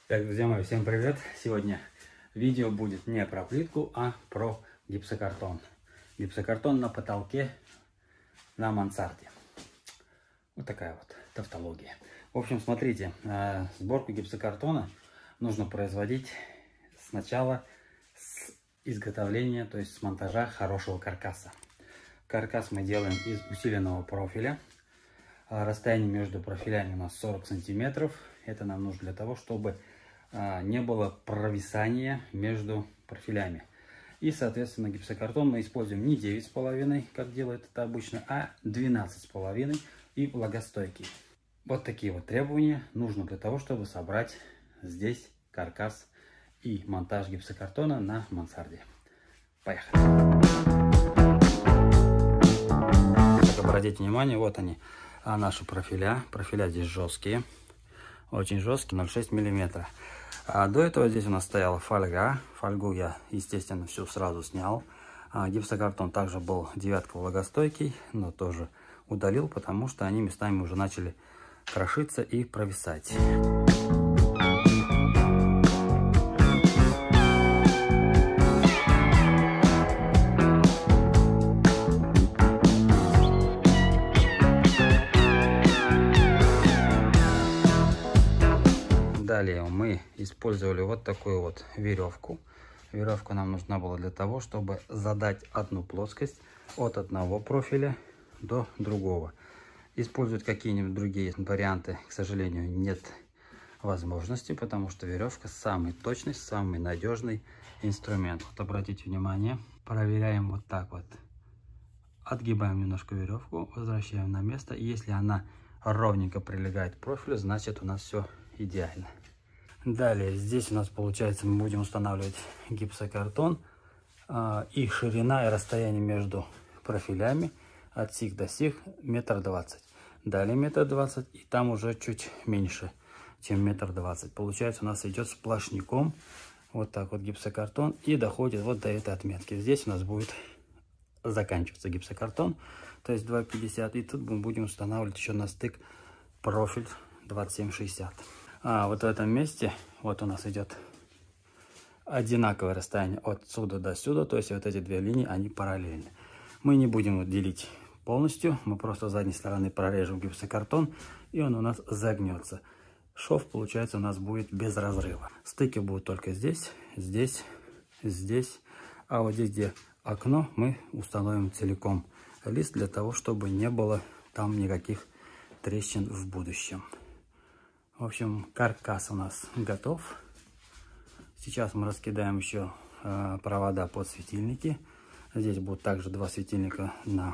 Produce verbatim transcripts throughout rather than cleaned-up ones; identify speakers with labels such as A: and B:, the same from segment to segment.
A: Так, друзья мои, всем привет! Сегодня видео будет не про плитку, а про гипсокартон. Гипсокартон на потолке на мансарде. Вот такая вот тавтология. В общем, смотрите, сборку гипсокартона нужно производить сначала с изготовления, то есть с монтажа хорошего каркаса. Каркас мы делаем из усиленного профиля. Расстояние между профилями у нас сорок сантиметров. Это нам нужно для того, чтобы не было провисания между профилями. И, соответственно, гипсокартон мы используем не девять с половиной, как делает это обычно, а двенадцать с половиной и влагостойкий. Вот такие вот требования нужно для того, чтобы собрать здесь каркас и монтаж гипсокартона на мансарде. Поехали! Так, обратите внимание, вот они, наши профиля. Профиля здесь жесткие, очень жесткие, ноль целых шесть миллиметра. А до этого здесь у нас стояла фольга. Фольгу я, естественно, всю сразу снял. А гипсокартон также был девятка влагостойкий, но тоже удалил, потому что они местами уже начали крошиться и провисать. Далее мы использовали вот такую вот веревку. Веревка нам нужна была для того, чтобы задать одну плоскость от одного профиля до другого. Использовать какие-нибудь другие варианты, к сожалению, нет возможности, потому что веревка самый точный, самый надежный инструмент. Вот обратите внимание, проверяем вот так вот. Отгибаем немножко веревку, возвращаем на место. И если она ровненько прилегает к профилю, значит у нас все идеально. Далее здесь у нас получается мы будем устанавливать гипсокартон, э, и ширина и расстояние между профилями от сих до сих метр двадцать. Далее метр двадцать, и там уже чуть меньше, чем метр двадцать. Получается у нас идет сплошняком вот так вот гипсокартон и доходит вот до этой отметки. Здесь у нас будет заканчиваться гипсокартон, то есть два пятьдесят, и тут мы будем устанавливать еще на стык профиль двадцать семь шестьдесят. А вот в этом месте вот у нас идет одинаковое расстояние отсюда до сюда, то есть вот эти две линии, они параллельны. Мы не будем их делить полностью, мы просто с задней стороны прорежем гипсокартон, и он у нас загнется. Шов, получается, у нас будет без разрыва. Стыки будут только здесь, здесь, здесь, а вот здесь, где окно, мы установим целиком лист для того, чтобы не было там никаких трещин в будущем. В общем, каркас у нас готов. Сейчас мы раскидаем еще э, провода под светильники. Здесь будут также два светильника на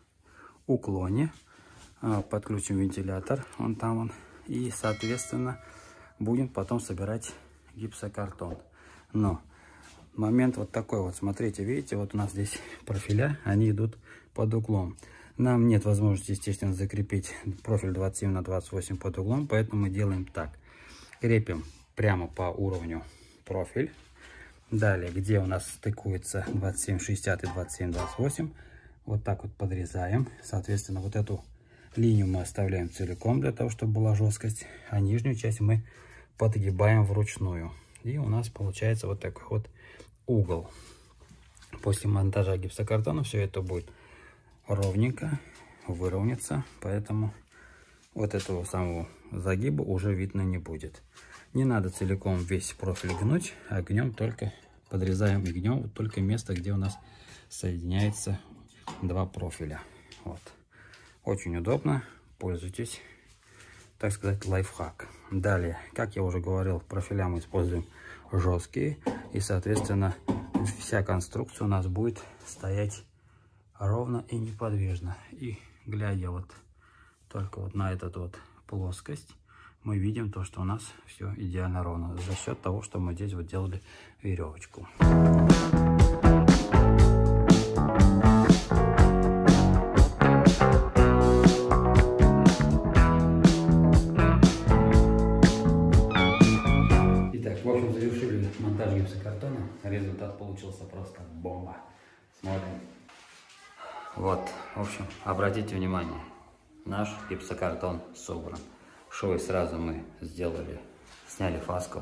A: уклоне. Э, подключим вентилятор, он там он. И, соответственно, будем потом собирать гипсокартон. Но момент вот такой вот. Смотрите, видите, вот у нас здесь профиля, они идут под углом. Нам нет возможности, естественно, закрепить профиль двадцать семь на двадцать восемь под углом, поэтому мы делаем так. Крепим прямо по уровню профиль. Далее, где у нас стыкуется двадцать семь шестьдесят и двадцать семь двадцать восемь, вот так вот подрезаем. Соответственно, вот эту линию мы оставляем целиком для того, чтобы была жесткость, а нижнюю часть мы подгибаем вручную. И у нас получается вот такой вот угол. После монтажа гипсокартона все это будет ровненько выровняться, поэтому вот этого самого загиба уже видно не будет. Не надо целиком весь профиль гнуть, а гнем только, подрезаем и гнем вот только место, где у нас соединяется два профиля. Вот. Очень удобно, пользуйтесь, так сказать, лайфхак. Далее, как я уже говорил, профиля мы используем жесткие, и, соответственно, вся конструкция у нас будет стоять ровно и неподвижно. И глядя вот только вот на эту вот плоскость, мы видим то, что у нас все идеально ровно за счет того, что мы здесь вот делали веревочку. Итак, в общем, завершили монтаж гипсокартона. Результат получился просто бомба. Смотрим. Вот, в общем, обратите внимание, наш гипсокартон собран. Швы сразу мы сделали, сняли фаску,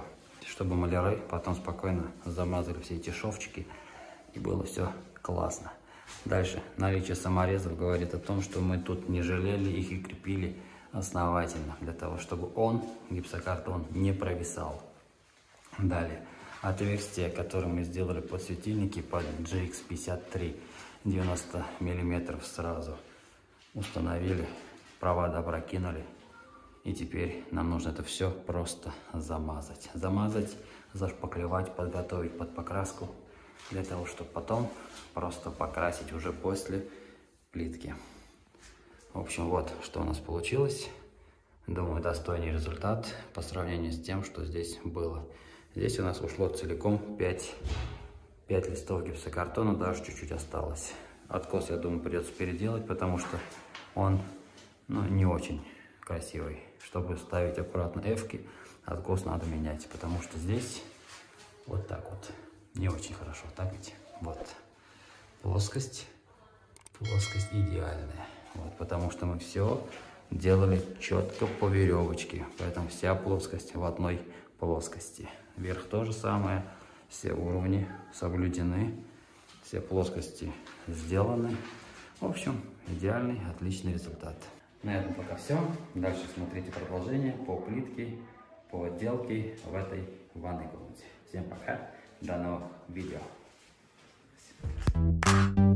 A: чтобы маляры потом спокойно замазали все эти шовчики, и было все классно. Дальше, наличие саморезов говорит о том, что мы тут не жалели их и крепили основательно, для того, чтобы он, гипсокартон, не провисал. Далее, отверстие, которое мы сделали под светильники под джи икс пятьдесят три, девяносто миллиметров сразу установили, провода прокинули. И теперь нам нужно это все просто замазать. Замазать, зашпаклевать, подготовить под покраску, для того, чтобы потом просто покрасить уже после плитки. В общем, вот что у нас получилось. Думаю, достойный результат по сравнению с тем, что здесь было. Здесь у нас ушло целиком пять, пять листов гипсокартона, даже чуть-чуть осталось. Откос, я думаю, придется переделать, потому что он, ну, не очень красивый. Чтобы ставить аккуратно эфки, откос надо менять, потому что здесь вот так вот не очень хорошо, так ведь? Вот плоскость, плоскость идеальная, вот, потому что мы все делали четко по веревочке, поэтому вся плоскость в одной плоскости. Вверх то же самое, все уровни соблюдены, все плоскости сделаны. В общем, идеальный, отличный результат. На этом пока все. Дальше смотрите продолжение по плитке, по отделке в этой ванной комнате. Всем пока, до новых видео.